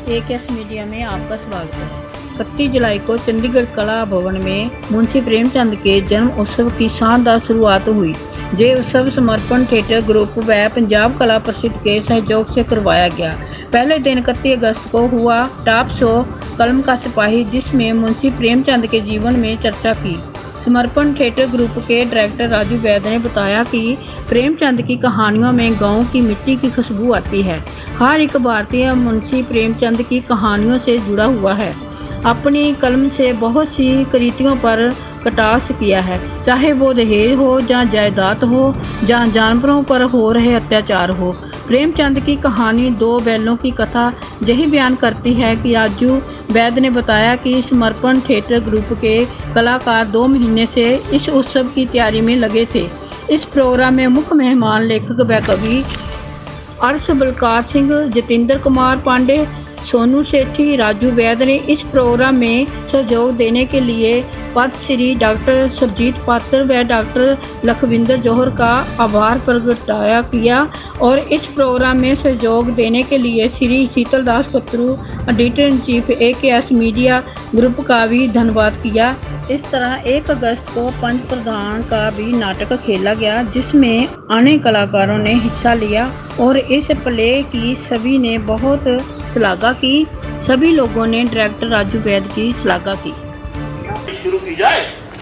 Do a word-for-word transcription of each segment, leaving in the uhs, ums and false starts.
एक S media में आपका स्वागत है। इकतीस जुलाई को चंडीगढ़ कला भवन में मुंशी प्रेमचंद के जन्म उत्सव की शानदार शुरुआत हुई। ये उत्सव समर्पण थिएटर ग्रुप व पंजाब कला प्रसिद्ध के सहयोग से करवाया गया। पहले दिन इकतीस अगस्त को हुआ टॉप शो कलम का सिपाही, जिसमें मुंशी प्रेमचंद के जीवन में चर्चा की। समर्पण थिएटर ग्रुप के डायरेक्टर राजू वैद ने बताया कि प्रेमचंद की कहानियों में गांव की मिट्टी की खुशबू आती है। हर एक भारतीय मुंशी प्रेमचंद की कहानियों से जुड़ा हुआ है। अपनी कलम से बहुत सी कृतियों पर कटाक्ष किया है, चाहे वो दहेज हो या जायदाद हो या जानवरों पर हो रहे अत्याचार हो। प्रेमचंद की कहानी दो बैलों की कथा यही बयान करती है कि राजू वैद ने बताया कि समर्पण थिएटर ग्रुप के कलाकार दो महीने से इस उत्सव की तैयारी में लगे थे। इस प्रोग्राम में मुख्य मेहमान लेखक व कवि अर्श बलकार सिंह, जतिंदर कुमार पांडे, सोनू सेठी। राजू वैद ने इस प्रोग्राम में सहयोग देने के लिए पद्मश्री डॉक्टर सुरजीत पात्र व डॉक्टर लखविंदर जौहर का आभार प्रगटाया किया और इस प्रोग्राम में सहयोग देने के लिए Shri Sheetal Das Patru, editor in chief A K S media group का भी धन्यवाद किया। इस तरह एक अगस्त को पंच प्रधान का भी नाटक खेला गया, जिसमें अनेक कलाकारों ने हिस्सा लिया और इस प्ले की सभी ने बहुत श्लाघा की। सभी लोगों ने डायरेक्टर राजू वैद की श्लाघा की। शुरू की जाए।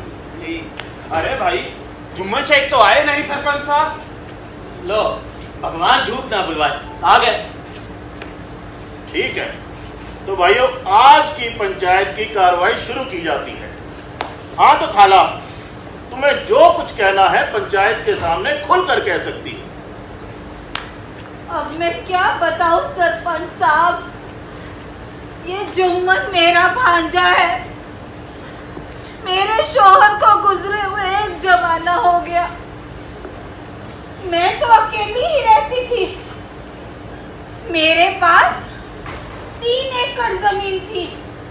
अरे भाई, जुम्मन शेख तो आए नहीं सरपंच साहब। लो, भगवान झूठ ना बुलवाए, आ गए। ठीक है, तो भाइयों आज की पंचायत की कार्रवाई शुरू की जाती है। हाँ तो खाला, तुम्हें जो कुछ कहना है पंचायत के सामने खुलकर कह सकती है। अब मैं क्या बताऊं सरपंच साहब, ये जुम्मन मेरा भांजा है। मेरे शौहर को गुजरे हुए एक जमाना हो गया। मैं तो अकेली ही रहती थी। मेरे पास तीन एकड़ जमीन थी।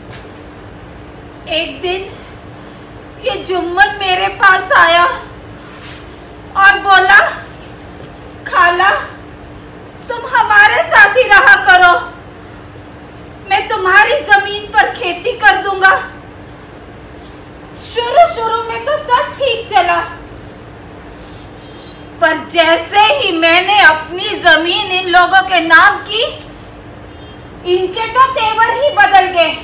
एक दिन ये जुम्मन मेरे पास आया और बोला, खाला तुम हमारे साथ ही रहा करो, मैं तुम्हारी जमीन पर खेती कर दूंगा। शुरू शुरू में तो सब ठीक चला, पर जैसे ही मैंने अपनी जमीन इन लोगों के नाम की, इनके तो तेवर ही बदल गए।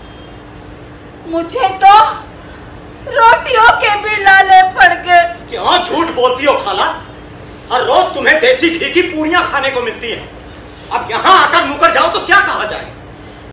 मुझे तो रोटियों के भी लाले पड़ गए। क्यों झूठ बोलती हो खाला? हर रोज तुम्हें देसी घी की पूरियां खाने को मिलती है। अब यहाँ आकर मुकर